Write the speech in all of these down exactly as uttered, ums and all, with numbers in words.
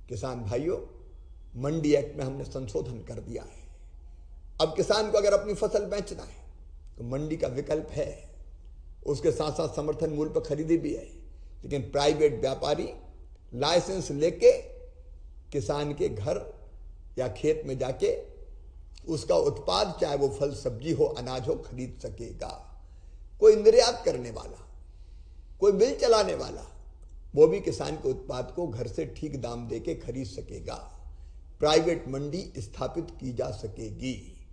किसान भाइयों, मंडी एक्ट में हमने संशोधन कर दिया है। अब किसान को अगर अपनी फसल बेचना है तो मंडी का विकल्प है, उसके साथ साथ समर्थन मूल्य पर खरीदी भी है। लेकिन प्राइवेट व्यापारी लाइसेंस लेके किसान के घर या खेत में जाके उसका उत्पाद, चाहे वो फल सब्जी हो, अनाज हो, खरीद सकेगा। कोई निर्यात करने वाला, कोई मिल चलाने वाला, वो भी किसान के उत्पाद को घर से ठीक दाम देके खरीद सकेगा। प्राइवेट मंडी स्थापित की जा सकेगी।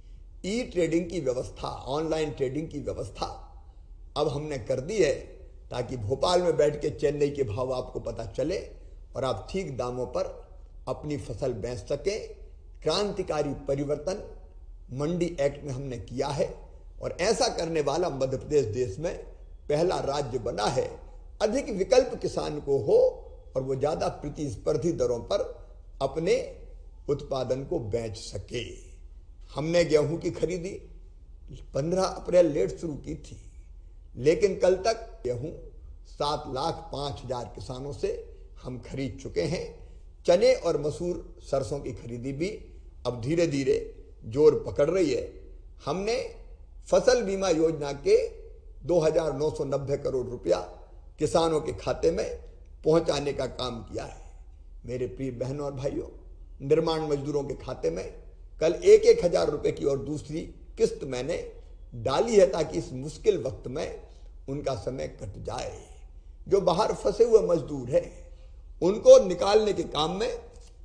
ई ट्रेडिंग की व्यवस्था, ऑनलाइन ट्रेडिंग की व्यवस्था अब हमने कर दी है, ताकि भोपाल में बैठ के चेन्नई के भाव आपको पता चले और आप ठीक दामों पर अपनी फसल बेच सकें। क्रांतिकारी परिवर्तन मंडी एक्ट में हमने किया है और ऐसा करने वाला मध्य प्रदेश देश में पहला राज्य बना है। अधिक विकल्प किसान को हो और वो ज्यादा प्रतिस्पर्धी दरों पर अपने उत्पादन को बेच सके। हमने गेहूं की खरीदी पंद्रह अप्रैल लेट शुरू की थी, लेकिन कल तक गेहूं सात लाख पांच हजार किसानों से हम खरीद चुके हैं। चने और मसूर, सरसों की खरीदी भी अब धीरे धीरे जोर पकड़ रही है। हमने फसल बीमा योजना के दो हजार नौ सौ नब्बे करोड़ रुपया किसानों के खाते में पहुंचाने का काम किया है। मेरे प्रिय बहनों और भाइयों, निर्माण मजदूरों के खाते में कल एक एक हजार रुपए की और दूसरी किस्त मैंने डाली है, ताकि इस मुश्किल वक्त में उनका समय कट जाए। जो बाहर फंसे हुए मजदूर हैं, उनको निकालने के काम में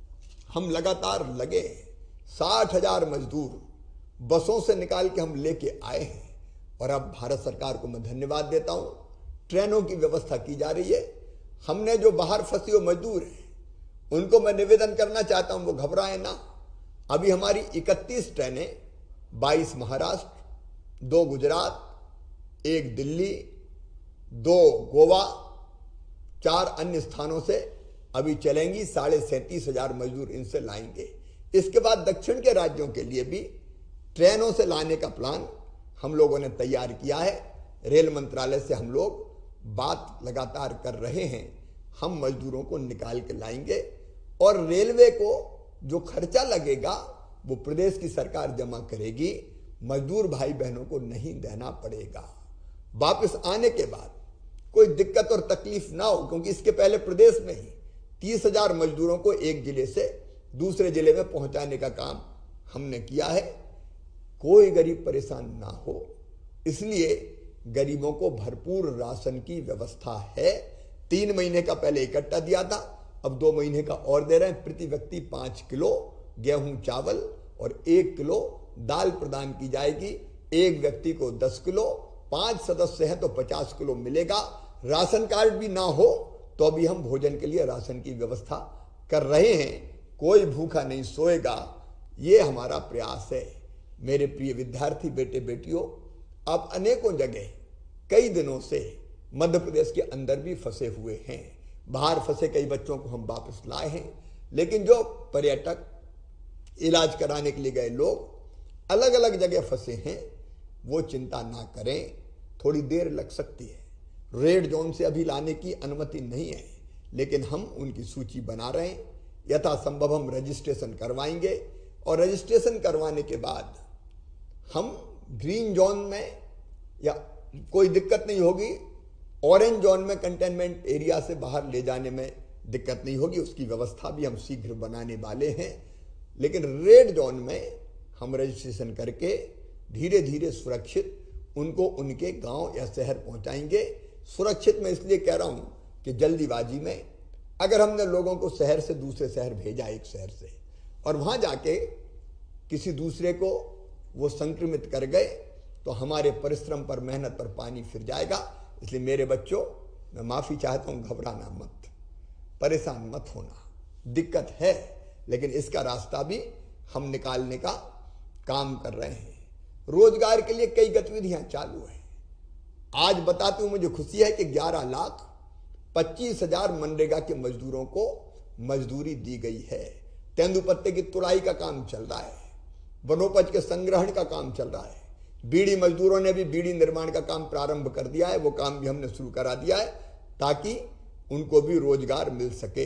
हम लगातार लगे। साठ हजार मजदूर बसों से निकाल के हम लेके आए हैं और अब भारत सरकार को मैं धन्यवाद देता हूं, ट्रेनों की व्यवस्था की जा रही है। हमने जो बाहर फंसे हुए मजदूर हैं, उनको मैं निवेदन करना चाहता हूं, वो घबराएं ना। अभी हमारी इकतीस ट्रेनें, बाईस महाराष्ट्र, दो गुजरात, एक दिल्ली, दो गोवा, चार अन्य स्थानों से अभी चलेंगी। साढ़े सैंतीस हजार मजदूर इनसे लाएंगे। इसके बाद दक्षिण के राज्यों के लिए भी ट्रेनों से लाने का प्लान हम लोगों ने तैयार किया है। रेल मंत्रालय से हम लोग बात लगातार कर रहे हैं। हम मजदूरों को निकाल के लाएंगे और रेलवे को जो खर्चा लगेगा वो प्रदेश की सरकार जमा करेगी। मजदूर भाई बहनों को नहीं देना पड़ेगा। वापस आने के बाद कोई दिक्कत और तकलीफ ना हो, क्योंकि इसके पहले प्रदेश में ही तीस हजार मजदूरों को एक जिले से दूसरे जिले में पहुंचाने का काम हमने किया है। कोई गरीब परेशान ना हो, इसलिए गरीबों को भरपूर राशन की व्यवस्था है। तीन महीने का पहले इकट्ठा दिया था, अब दो महीने का और दे रहे हैं। प्रति व्यक्ति पांच किलो गेहूं चावल और एक किलो दाल प्रदान की जाएगी। एक व्यक्ति को दस किलो, पांच सदस्य हैं तो पचास किलो मिलेगा। राशन कार्ड भी ना हो तो अभी हम भोजन के लिए राशन की व्यवस्था कर रहे हैं। कोई भूखा नहीं सोएगा, ये हमारा प्रयास है। मेरे प्रिय विद्यार्थी बेटे बेटियों, आप अनेकों जगह कई दिनों से मध्य प्रदेश के अंदर भी फंसे हुए हैं। बाहर फंसे कई बच्चों को हम वापस लाए हैं, लेकिन जो पर्यटक, इलाज कराने के लिए गए लोग अलग अलग जगह फंसे हैं, वो चिंता ना करें, थोड़ी देर लग सकती है। रेड जोन से अभी लाने की अनुमति नहीं है, लेकिन हम उनकी सूची बना रहे हैं। यथासंभव हम रजिस्ट्रेशन करवाएंगे और रजिस्ट्रेशन करवाने के बाद हम ग्रीन जोन में या कोई दिक्कत नहीं होगी। ऑरेंज जोन में कंटेनमेंट एरिया से बाहर ले जाने में दिक्कत नहीं होगी, उसकी व्यवस्था भी हम शीघ्र बनाने वाले हैं। लेकिन रेड जोन में हम रजिस्ट्रेशन करके धीरे धीरे सुरक्षित उनको उनके गांव या शहर पहुंचाएंगे। सुरक्षित मैं इसलिए कह रहा हूं कि जल्दीबाजी में अगर हमने लोगों को शहर से दूसरे शहर भेजा, एक शहर से, और वहां जाके किसी दूसरे को वो संक्रमित कर गए, तो हमारे परिश्रम पर, मेहनत पर पानी फिर जाएगा। इसलिए मेरे बच्चों, मैं माफी चाहता हूं, घबराना मत, परेशान मत होना। दिक्कत है, लेकिन इसका रास्ता भी हम निकालने का काम कर रहे हैं। रोजगार के लिए कई गतिविधियां चालू हैं। आज बताते हुए मुझे खुशी है कि ग्यारह लाख पच्चीस हजार मनरेगा के मजदूरों को मजदूरी दी गई है। तेंदुपत्ते की तुड़ाई का काम चल रहा है, वनोपज के संग्रहण का काम चल रहा है। बीड़ी मजदूरों ने भी बीड़ी निर्माण का काम प्रारंभ कर दिया है, वो काम भी हमने शुरू करा दिया है ताकि उनको भी रोजगार मिल सके।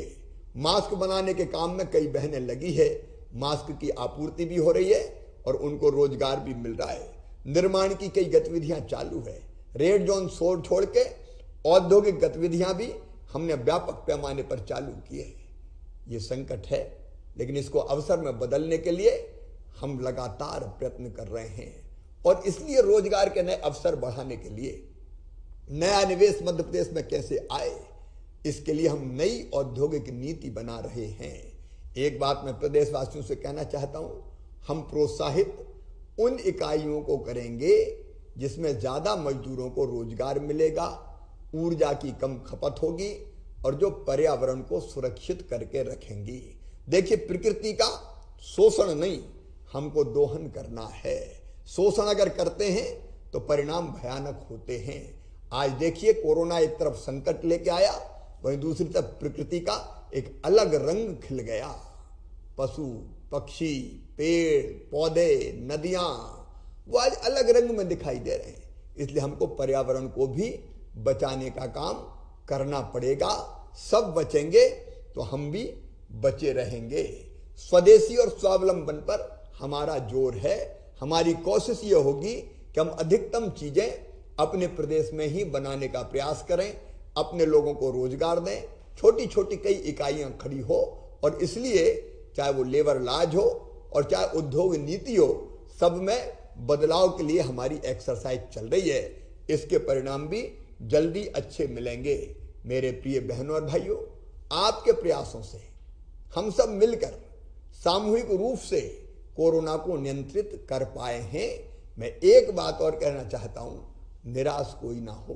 मास्क बनाने के काम में कई बहनें लगी है, मास्क की आपूर्ति भी हो रही है और उनको रोजगार भी मिल रहा है। निर्माण की कई गतिविधियां चालू है। रेड जोन छोड़ छोड़ के औद्योगिक गतिविधियां भी हमने व्यापक पैमाने पर चालू की है। ये संकट है, लेकिन इसको अवसर में बदलने के लिए हम लगातार प्रयत्न कर रहे हैं और इसलिए रोजगार के नए अवसर बढ़ाने के लिए नया निवेश मध्य प्रदेश में कैसे आए, इसके लिए हम नई औद्योगिक नीति बना रहे हैं। एक बात मैं प्रदेशवासियों से कहना चाहता हूं, हम प्रोत्साहित उन इकाइयों को करेंगे जिसमें ज्यादा मजदूरों को रोजगार मिलेगा, ऊर्जा की कम खपत होगी और जो पर्यावरण को सुरक्षित करके रखेंगी। देखिए, प्रकृति का शोषण नहीं, हमको दोहन करना है। शोषण अगर करते हैं तो परिणाम भयानक होते हैं। आज देखिए, कोरोना एक तरफ संकट लेके आया, वहीं दूसरी तरफ प्रकृति का एक अलग रंग खिल गया। पशु पक्षी, पेड़ पौधे, नदियां, वो आज अलग रंग में दिखाई दे रहे हैं। इसलिए हमको पर्यावरण को भी बचाने का काम करना पड़ेगा। सब बचेंगे तो हम भी बचे रहेंगे। स्वदेशी और स्वावलंबन पर हमारा जोर है। हमारी कोशिश ये होगी कि हम अधिकतम चीजें अपने प्रदेश में ही बनाने का प्रयास करें, अपने लोगों को रोजगार दें। छोटी छोटी कई इकाइयां खड़ी हो और इसलिए चाहे वो लेबर लाज हो और चाहे उद्योग नीति हो, सब में बदलाव के लिए हमारी एक्सरसाइज चल रही है। इसके परिणाम भी जल्दी अच्छे मिलेंगे। मेरे प्रिय बहनों और भाइयों, आपके प्रयासों से हम सब मिलकर सामूहिक रूप से कोरोना को नियंत्रित कर पाए हैं। मैं एक बात और कहना चाहता हूं, निराश कोई ना हो,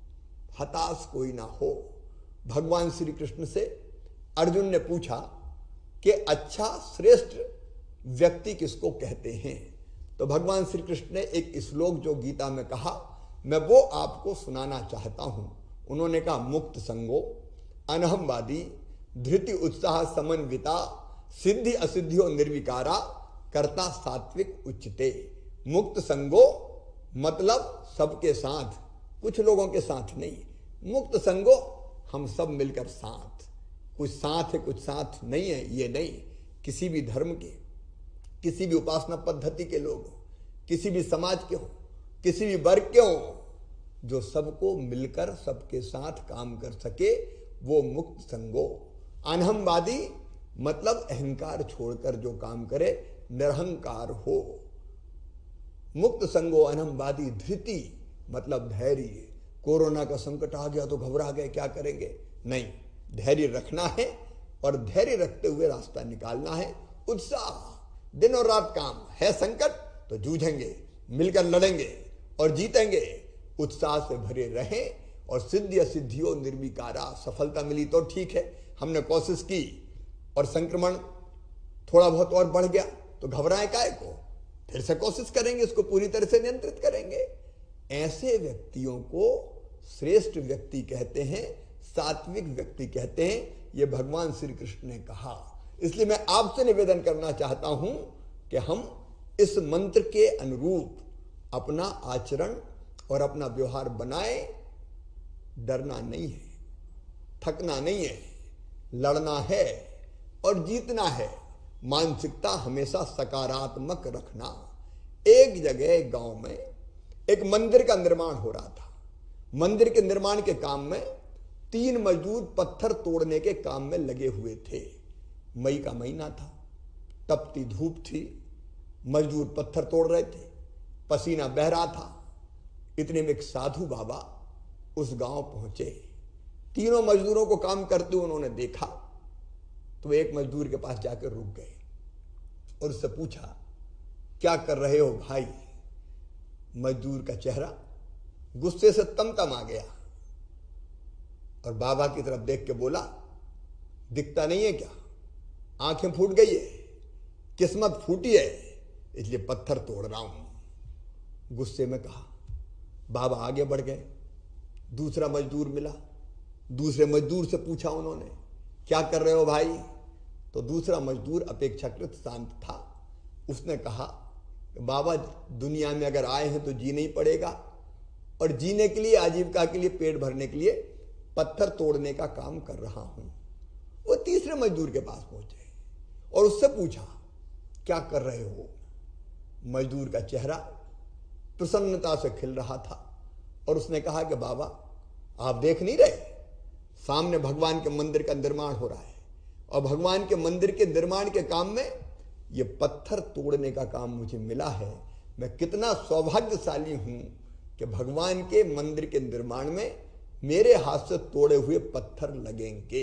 हताश कोई ना हो। भगवान श्री कृष्ण से अर्जुन ने पूछा कि अच्छा श्रेष्ठ व्यक्ति किसको कहते हैं, तो भगवान श्री कृष्ण ने एक श्लोक जो गीता में कहा, मैं वो आपको सुनाना चाहता हूं। उन्होंने कहा, मुक्त संगो अनहमवादी धृति उत्साह समन्विता सिद्धि असिद्धियों निर्विकारा कर्ता सात्विक उच्चते। मुक्त संगो मतलब सबके साथ, कुछ लोगों के साथ नहीं। मुक्त संगो हम सब मिलकर साथ, कुछ साथ है कुछ साथ नहीं है, ये नहीं। किसी भी धर्म के, किसी भी उपासना पद्धति के लोग हो, किसी भी समाज के हो, किसी भी वर्ग के हो, जो सबको मिलकर सबके साथ काम कर सके, वो मुक्त संगो। अनहमवादी मतलब अहंकार छोड़कर जो काम करे, निरहंकार हो। मुक्त संगो अनहमवादी धृति मतलब धैर्य। कोरोना का संकट आ गया तो घबरा गए, क्या करेंगे? नहीं, धैर्य रखना है और धैर्य रखते हुए रास्ता निकालना है। उत्साह, दिन और रात काम है। संकट तो जूझेंगे, मिलकर लड़ेंगे और जीतेंगे। उत्साह से भरे रहें और सिद्धि असिद्धियों निर्विकारा। सफलता मिली तो ठीक है, हमने कोशिश की और संक्रमण थोड़ा बहुत और बढ़ गया तो घबराएं काहे को? फिर से कोशिश करेंगे, इसको पूरी तरह से नियंत्रित करेंगे। ऐसे व्यक्तियों को श्रेष्ठ व्यक्ति कहते हैं, सात्विक व्यक्ति कहते हैं। ये भगवान श्री कृष्ण ने कहा। इसलिए मैं आपसे निवेदन करना चाहता हूं कि हम इस मंत्र के अनुरूप अपना आचरण और अपना व्यवहार बनाए। डरना नहीं है, थकना नहीं है, लड़ना है और जीतना है। मानसिकता हमेशा सकारात्मक रखना। एक जगह गांव में एक मंदिर का निर्माण हो रहा था। मंदिर के निर्माण के काम में तीन मजदूर पत्थर तोड़ने के काम में लगे हुए थे। मई का महीना था, तपती धूप थी, मजदूर पत्थर तोड़ रहे थे, पसीना बह रहा था। इतने में एक साधु बाबा उस गांव पहुंचे। तीनों मजदूरों को काम करते हुए उन्होंने देखा तो एक मजदूर के पास जाकर रुक गए और उससे पूछा, क्या कर रहे हो भाई? मजदूर का चेहरा गुस्से से तमतम आ गया और बाबा की तरफ देख के बोला, दिखता नहीं है क्या? आंखें फूट गई है, किस्मत फूटी है, इसलिए पत्थर तोड़ रहा हूं। गुस्से में कहा। बाबा आगे बढ़ गए। दूसरा मजदूर मिला, दूसरे मजदूर से पूछा उन्होंने, क्या कर रहे हो भाई? तो दूसरा मजदूर अपेक्षाकृत शांत था। उसने कहा, बाबा दुनिया में अगर आए हैं तो जीना ही पड़ेगा और जीने के लिए, आजीविका के लिए, पेट भरने के लिए पत्थर तोड़ने का काम कर रहा हूं। वो तीसरे मजदूर के पास पहुंचे और उससे पूछा, क्या कर रहे हो? मजदूर का चेहरा प्रसन्नता से खिल रहा था और उसने कहा कि बाबा, आप देख नहीं रहे, सामने भगवान के मंदिर का निर्माण हो रहा है और भगवान के मंदिर के निर्माण के काम में ये पत्थर तोड़ने का काम मुझे मिला है। मैं कितना सौभाग्यशाली हूं कि भगवान के मंदिर के निर्माण में मेरे हाथ से तोड़े हुए पत्थर लगेंगे।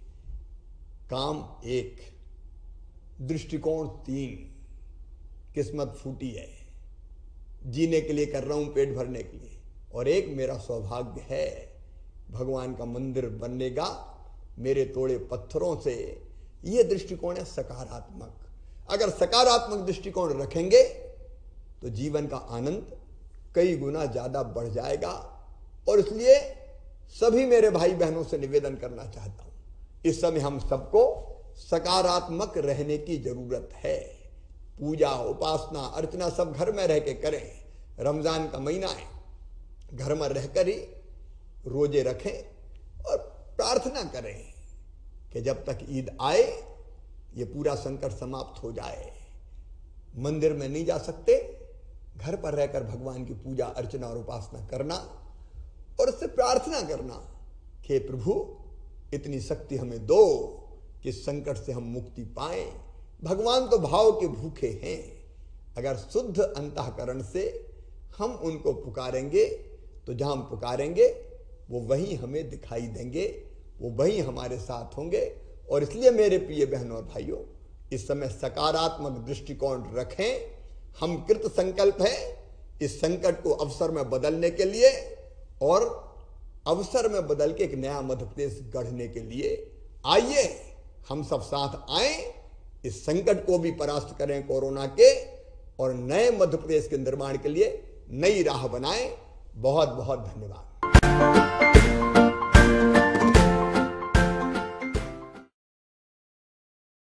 काम एक, दृष्टिकोण तीन, किस्मत फूटी है, जीने के लिए कर रहा हूं, पेट भरने के लिए, और एक मेरा सौभाग्य है, भगवान का मंदिर बनेगा मेरे तोड़े पत्थरों से। यह दृष्टिकोण है सकारात्मक। अगर सकारात्मक दृष्टिकोण रखेंगे तो जीवन का आनंद कई गुना ज्यादा बढ़ जाएगा। और इसलिए सभी मेरे भाई बहनों से निवेदन करना चाहता हूं, इस समय हम सबको सकारात्मक रहने की जरूरत है। पूजा, उपासना, अर्चना सब घर में रह के करें। रमजान का महीना है, घर में रहकर ही रोजे रखें और प्रार्थना करें कि जब तक ईद आए ये पूरा संकट समाप्त हो जाए। मंदिर में नहीं जा सकते, घर पर रहकर भगवान की पूजा, अर्चना और उपासना करना और उससे प्रार्थना करना कि प्रभु इतनी शक्ति हमें दो कि संकट से हम मुक्ति पाएं। भगवान तो भाव के भूखे हैं। अगर शुद्ध अंतःकरण से हम उनको पुकारेंगे तो जहां हम पुकारेंगे वो वहीं हमें दिखाई देंगे, वो वहीं हमारे साथ होंगे। और इसलिए मेरे प्रिय बहनों और भाइयों, इस समय सकारात्मक दृष्टिकोण रखें। हम कृत संकल्प हैं इस संकट को अवसर में बदलने के लिए और अवसर में बदल के एक नया मध्य प्रदेश गढ़ने के लिए। आइए हम सब साथ आए, इस संकट को भी परास्त करें कोरोना के, और नए मध्य प्रदेश के निर्माण के लिए नई राह बनाएं। बहुत बहुत धन्यवाद।